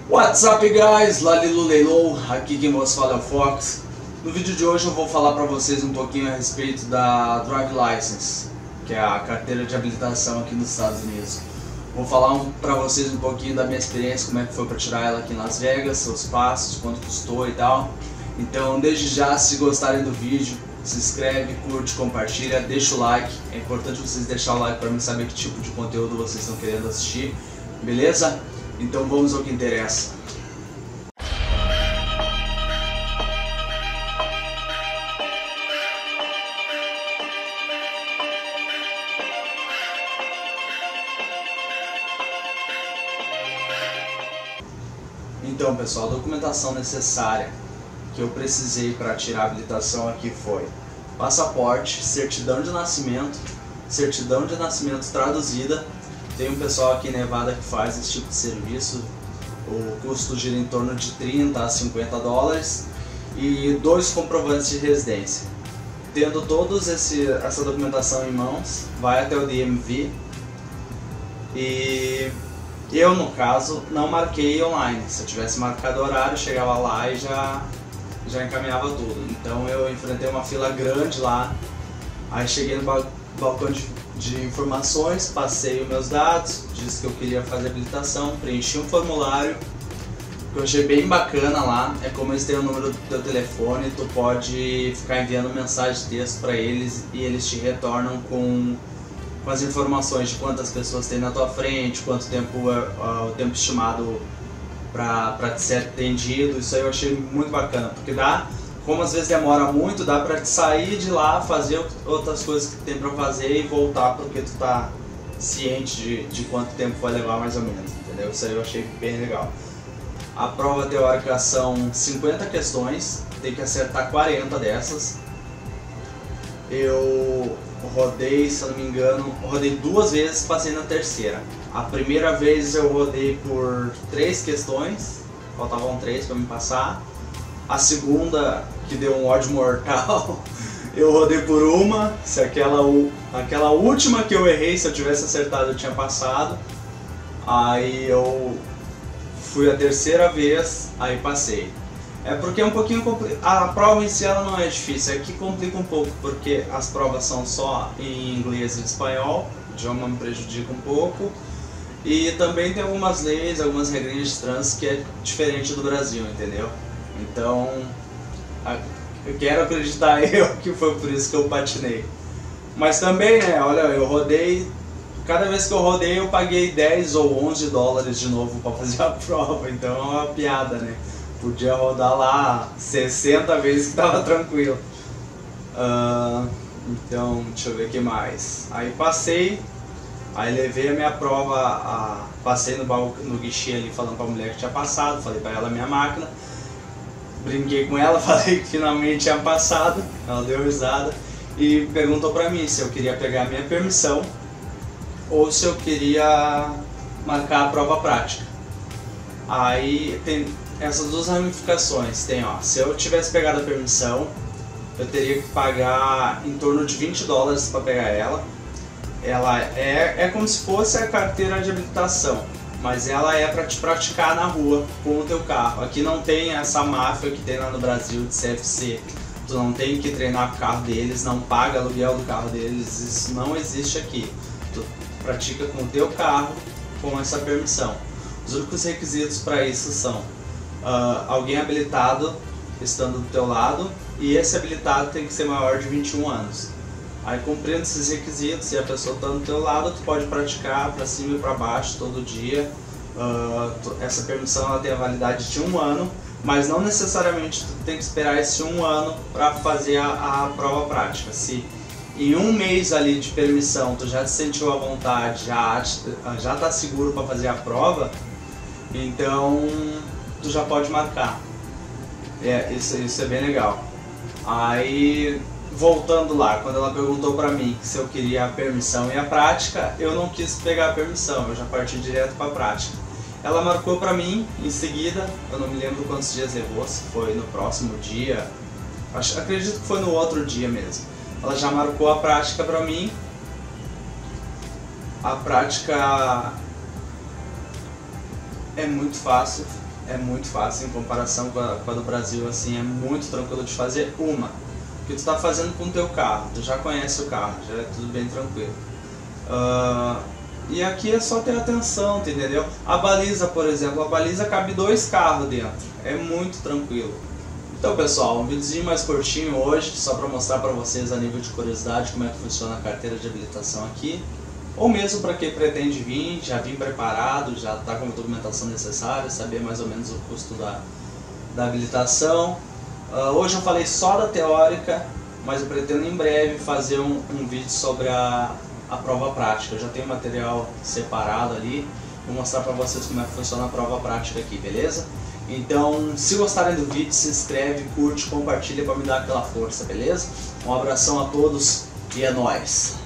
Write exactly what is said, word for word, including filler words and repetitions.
What's up guys, Lalilu Leilou, aqui quem vos fala é o Fox. No vídeo de hoje eu vou falar para vocês um pouquinho a respeito da Drive License, que é a carteira de habilitação aqui nos Estados Unidos. Vou falar um, para vocês um pouquinho da minha experiência, como é que foi para tirar ela aqui em Las Vegas, seus passos, quanto custou e tal. Então desde já, se gostarem do vídeo, se inscreve, curte, compartilha, deixa o like. É importante vocês deixarem o like para mim saber que tipo de conteúdo vocês estão querendo assistir, beleza? Então vamos ao que interessa. Então pessoal, a documentação necessária que eu precisei para tirar a habilitação aqui foi passaporte, certidão de nascimento, certidão de nascimento traduzida. Tem um pessoal aqui em Nevada que faz esse tipo de serviço, o custo gira em torno de trinta a cinquenta dólares, e dois comprovantes de residência. Tendo toda essa documentação em mãos, vai até o D M V, e eu no caso não marquei online. Se eu tivesse marcado o horário, chegava lá e já, já encaminhava tudo. Então eu enfrentei uma fila grande lá, aí cheguei no balcão de de informações, passei os meus dados, disse que eu queria fazer habilitação, preenchi um formulário que eu achei bem bacana lá. É como eles têm o número do teu telefone, tu pode ficar enviando mensagem de texto para eles e eles te retornam com, com as informações de quantas pessoas tem na tua frente, quanto tempo é uh, o tempo estimado para ser atendido. Isso aí eu achei muito bacana, porque dá, como às vezes demora muito, dá pra te sair de lá, fazer outras coisas que tem pra fazer e voltar, porque tu tá ciente de, de quanto tempo vai levar mais ou menos, entendeu? Isso aí eu achei bem legal. A prova teórica são cinquenta questões, tem que acertar quarenta dessas. Eu rodei, se eu não me engano, rodei duas vezes, passei na terceira. A primeira vez eu rodei por três questões, faltavam três pra me passar. A segunda, que deu um ódio mortal, eu rodei por uma. Se aquela, aquela última que eu errei, se eu tivesse acertado, eu tinha passado. Aí eu fui a terceira vez, aí passei. É porque é um pouquinho complicado. A prova em si ela não é difícil, é que complica um pouco, porque as provas são só em inglês e espanhol, o idioma me prejudica um pouco. E também tem algumas leis, algumas regrinhas de trânsito que é diferente do Brasil, entendeu? Então, eu quero acreditar eu que foi por isso que eu patinei. Mas também, né, olha, eu rodei, cada vez que eu rodei eu paguei dez ou onze dólares de novo para fazer a prova, então é uma piada, né? Podia rodar lá sessenta vezes que tava tranquilo. Uh, então, deixa eu ver o que mais. Aí passei, aí levei a minha prova, a, passei no, no guichê ali falando pra mulher que tinha passado, falei pra ela a minha máquina. Brinquei com ela, falei que finalmente tinha passado, ela deu risada e perguntou pra mim se eu queria pegar a minha permissão ou se eu queria marcar a prova prática. Aí tem essas duas ramificações, tem ó, se eu tivesse pegado a permissão, eu teria que pagar em torno de vinte dólares para pegar ela. Ela é, é como se fosse a carteira de habilitação, mas ela é para te praticar na rua com o teu carro. Aqui não tem essa máfia que tem lá no Brasil de C F C. Tu não tem que treinar com o carro deles, não paga aluguel do carro deles, isso não existe aqui. Tu pratica com o teu carro com essa permissão. Os únicos requisitos para isso são uh, alguém habilitado estando do teu lado, e esse habilitado tem que ser maior de vinte e um anos. Aí, cumprindo esses requisitos e a pessoa está do teu lado, tu pode praticar para cima e para baixo todo dia. Uh, tu, essa permissão ela tem a validade de um ano, mas não necessariamente tu tem que esperar esse um ano para fazer a, a prova prática. Se em um mês ali de permissão tu já te sentiu à vontade, já já está seguro para fazer a prova, então tu já pode marcar. É, isso, isso é bem legal. Aí, voltando lá, quando ela perguntou pra mim se eu queria a permissão e a prática, eu não quis pegar a permissão, eu já parti direto pra prática. Ela marcou pra mim em seguida, eu não me lembro quantos dias levou, se foi no próximo dia, acho, acredito que foi no outro dia mesmo. Ela já marcou a prática pra mim. A prática é muito fácil, é muito fácil em comparação com a, com a do Brasil, assim, é muito tranquilo de fazer. Uma, que tu está fazendo com o teu carro, tu já conhece o carro, já é tudo bem tranquilo. Uh, e aqui é só ter atenção, entendeu? A baliza, por exemplo, a baliza cabe dois carros dentro, é muito tranquilo. Então pessoal, um videozinho mais curtinho hoje, só para mostrar para vocês a nível de curiosidade como é que funciona a carteira de habilitação aqui. Ou mesmo para quem pretende vir, já vir preparado, já está com a documentação necessária, saber mais ou menos o custo da, da habilitação. Uh, hoje eu falei só da teórica, mas eu pretendo em breve fazer um, um vídeo sobre a, a prova prática. Eu já tenho material separado ali, vou mostrar para vocês como é que funciona a prova prática aqui, beleza? Então, se gostarem do vídeo, se inscreve, curte, compartilha para me dar aquela força, beleza? Um abração a todos e é nóis!